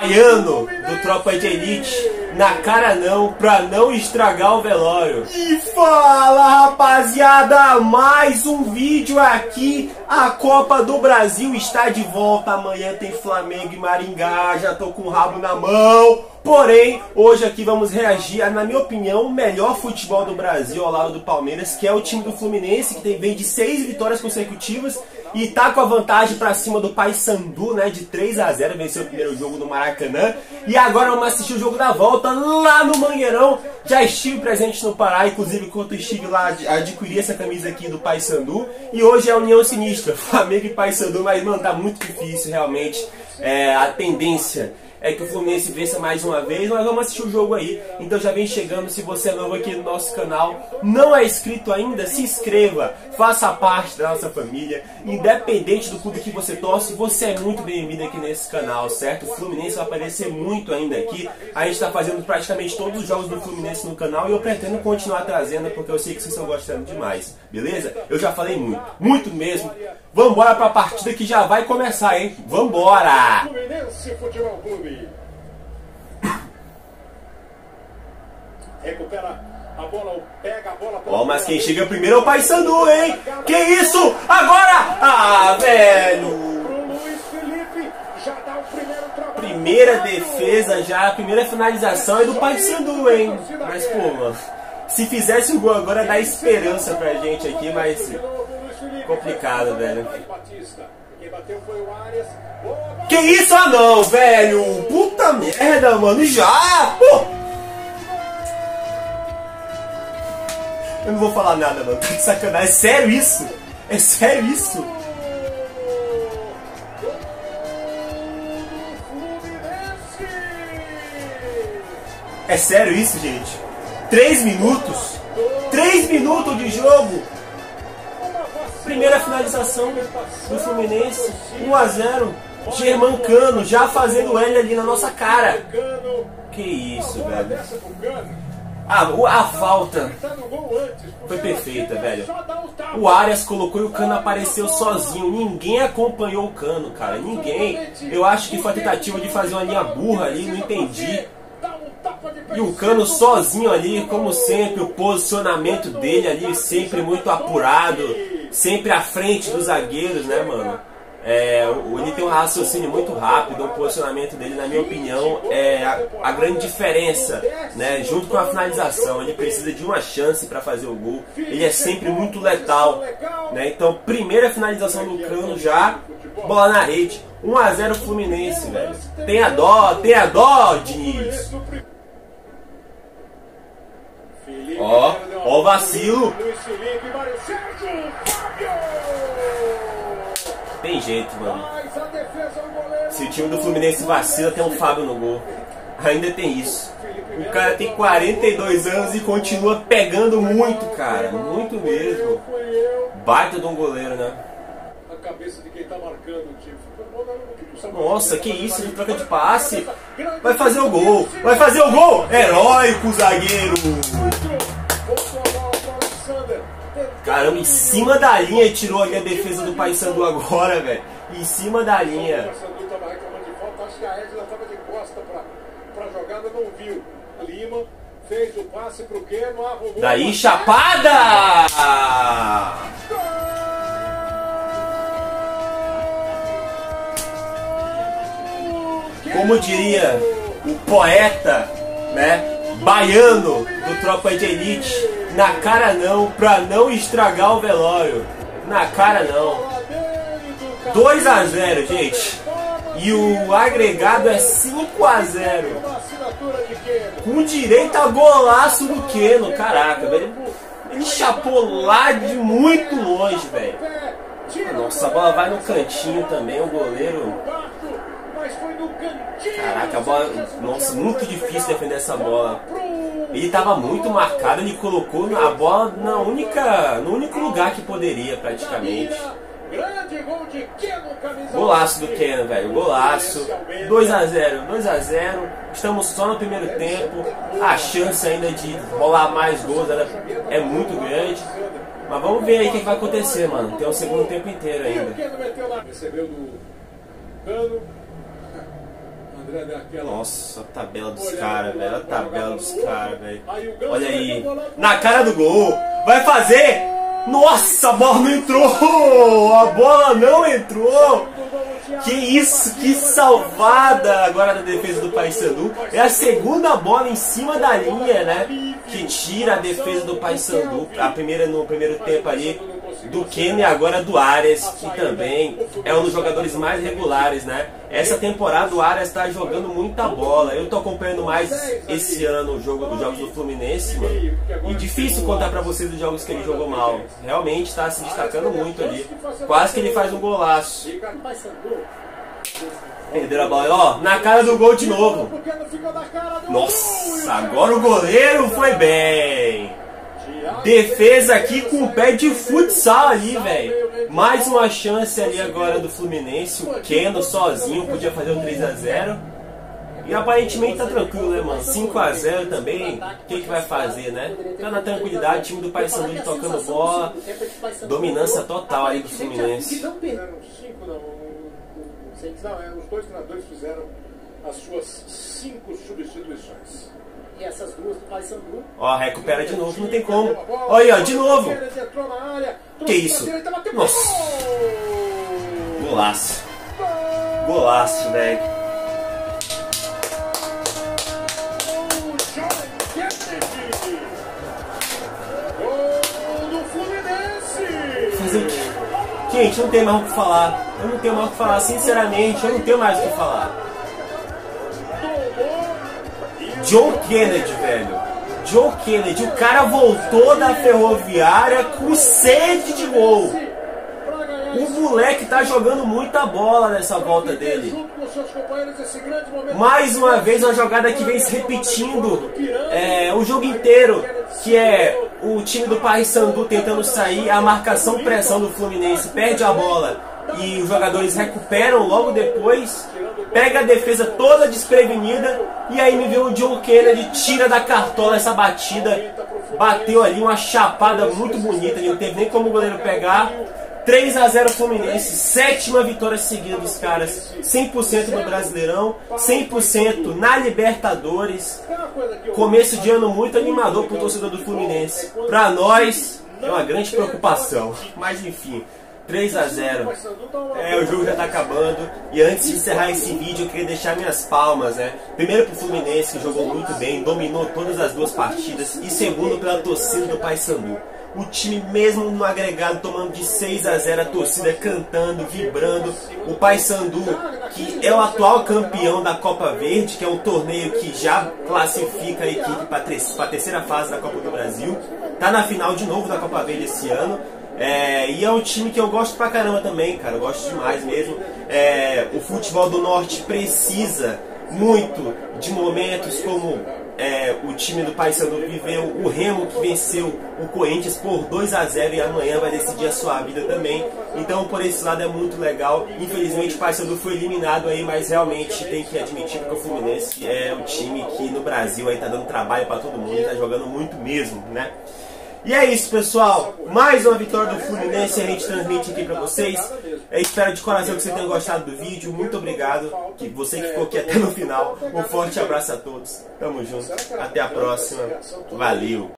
Baiano do Tropa de Elite, na cara não, pra não estragar o velório. E fala, rapaziada, mais um vídeo aqui. A Copa do Brasil está de volta. Amanhã tem Flamengo e Maringá, já tô com o rabo na mão. Porém, hoje aqui vamos reagir a, na minha opinião, o melhor futebol do Brasil ao lado do Palmeiras, que é o time do Fluminense, que vem de 6 vitórias consecutivas e tá com a vantagem pra cima do Paysandu, né, de 3-0, venceu o primeiro jogo no Maracanã. E agora vamos assistir o jogo da volta lá no Mangueirão. Já estive presente no Pará, inclusive quando estive lá, adquiri essa camisa aqui do Paysandu. E hoje é a União Sinistra, Flamengo e Paysandu, mas mano, tá muito difícil realmente. A tendência é que o Fluminense vença mais uma vez, nós vamos assistir o jogo aí. Então já vem chegando, se você é novo aqui no nosso canal, não é inscrito ainda, se inscreva, faça parte da nossa família. Independente do clube que você torce, você é muito bem-vindo aqui nesse canal, certo? O Fluminense vai aparecer muito ainda aqui. A gente está fazendo praticamente todos os jogos do Fluminense no canal e eu pretendo continuar trazendo porque eu sei que vocês estão gostando demais, beleza? Eu já falei muito mesmo. Vambora pra partida que já vai começar, hein? Vambora! Fluminense Futebol Clube. Recupera a bola, pega a bola. Ó, mas quem chega primeiro é o Paysandu, hein? Que isso? Agora! Ah, velho! Primeira defesa já, a primeira finalização é do Paysandu, hein? Mas, pô, mano, se fizesse o gol agora dá esperança pra gente aqui, mas complicado, velho. Que isso? Ah, não, velho! Puta merda, mano, já! Pô! Eu não vou falar nada, mano. Tá de sacanagem. É sério isso? É sério isso? É sério isso, gente? 3 minutos? 3 minutos de jogo? Primeira finalização do Fluminense. 1-0. Germancano já fazendo L ali na nossa cara. Que isso, velho. A falta foi perfeita, velho. O Arias colocou e o Cano apareceu sozinho. Ninguém acompanhou o Cano, cara. Ninguém. Eu acho que foi a tentativa de fazer uma linha burra ali, não entendi. E o Cano sozinho ali, como sempre, o posicionamento dele ali sempre muito apurado, sempre à frente dos zagueiros, né, mano? Ele tem um raciocínio muito rápido, o posicionamento dele, na minha opinião, é a grande diferença, né? Junto com a finalização, ele precisa de uma chance para fazer o gol, ele é sempre muito letal, né? Então, primeira finalização do Cano já, bola na rede, 1-0 Fluminense, velho. Tenha dó, Diniz. Ó o vacilo. Tem jeito, mano. Se o time do Fluminense vacila, tem um Fábio no gol. Ainda tem isso. O cara tem 42 anos e continua pegando muito, cara. Muito mesmo. Baita de um goleiro, né? Nossa, que isso? Ele troca de passe. Vai fazer o gol. Vai fazer o gol. Heróico, zagueiro. Caramba, em cima da linha tirou ali a defesa do Paysandu agora, velho. Em cima da linha. Daí, chapada! Como diria o poeta, né, baiano do Tropa de Elite, na cara não, pra não estragar o velório. Na cara não. 2-0, gente. E o agregado é 5-0. Com direito a golaço do Keno. Caraca, velho. Ele chapou lá de muito longe, velho. Nossa, a bola vai no cantinho também, o goleiro. Caraca, a bola... Nossa, muito difícil defender essa bola. Ele estava muito marcado, ele colocou a bola no único lugar que poderia, praticamente. Golaço do Keno, velho, golaço. 2-0. Estamos só no primeiro tempo. A chance ainda de rolar mais gols é muito grande. Mas vamos ver aí o que vai acontecer, mano. Tem o segundo tempo inteiro ainda. Recebeu do Cano. Nossa, a tabela dos caras, velho. A tabela dos caras, velho. Olha aí. Na cara do gol. Vai fazer. Nossa, a bola não entrou. A bola não entrou. Que isso, que salvada agora da defesa do Paysandu. É a segunda bola em cima da linha, né? Que tira a defesa do Paysandu. A primeira no primeiro tempo ali do Keno e agora do Arias, que também é um dos jogadores mais regulares, né? Essa temporada o Arias está jogando muita bola. Eu tô acompanhando mais esse ano os jogos do Fluminense, mano. E difícil contar pra vocês os jogos que ele jogou mal. Realmente está se destacando muito ali. Quase que ele faz um golaço. Perderam a bola, ó, na cara do gol de novo. Nossa, agora o goleiro foi bem. Defesa aqui com o pé de futsal ali, velho. Mais uma chance ali agora do Fluminense. O Keno sozinho podia fazer o 3 a 0. E aparentemente tá tranquilo, né, mano? 5 a 0 também. O que vai fazer, né? Tá na tranquilidade, o time do Paysandu tocando bola. Dominância total aí do Fluminense. Os dois treinadores fizeram as suas 5 substituições. E essas duas do Paysandu. Ó, recupera de novo, não tem como. Olha aí, ó, de novo. Que isso? Nossa. Golaço. Golaço, velho. Fazer o quê? Gente, não tem mais o que falar. Eu não tenho mais o que falar, sinceramente, eu não tenho mais o que falar. John Kennedy, velho. John Kennedy, o cara voltou da Ferroviária com sede de gol. O moleque tá jogando muita bola nessa volta dele. Mais uma vez uma jogada que vem se repetindo o jogo inteiro, que é o time do Paysandu tentando sair, a marcação pressão do Fluminense, perde a bola e os jogadores recuperam logo depois, pega a defesa toda desprevenida e aí me vê o John Kennedy, tira da cartola essa batida, bateu ali uma chapada muito bonita, não teve nem como o goleiro pegar. 3 a 0 Fluminense, 7ª vitória seguida dos caras, 100% no Brasileirão, 100% na Libertadores. Começo de ano muito animador pro torcedor do Fluminense. Pra nós é uma grande preocupação, mas enfim, 3 a 0. O jogo já tá acabando. E antes de encerrar esse vídeo eu queria deixar minhas palmas, né? Primeiro pro Fluminense, que jogou muito bem, dominou todas as duas partidas. E segundo pela torcida do Paysandu. O time mesmo no agregado tomando de 6 a 0, a torcida cantando, vibrando. O Paysandu, que é o atual campeão da Copa Verde, que é um torneio que já classifica a equipe para a terceira fase da Copa do Brasil. Tá na final de novo da Copa Verde esse ano. E é um time que eu gosto pra caramba também, cara. Eu gosto demais mesmo. O futebol do Norte precisa muito de momentos como o time do Paysandu viveu, o Remo que venceu o Corinthians por 2 a 0 e amanhã vai decidir a sua vida também. Então por esse lado é muito legal. Infelizmente o Paysandu foi eliminado aí, mas realmente tem que admitir que o Fluminense é um time que no Brasil aí tá dando trabalho pra todo mundo, tá jogando muito mesmo, né? E é isso, pessoal. Mais uma vitória do Fluminense a gente transmite aqui pra vocês. Eu espero de coração que você tenha gostado do vídeo. Muito obrigado. Que você que ficou aqui até no final. Um forte abraço a todos. Tamo junto. Até a próxima. Valeu.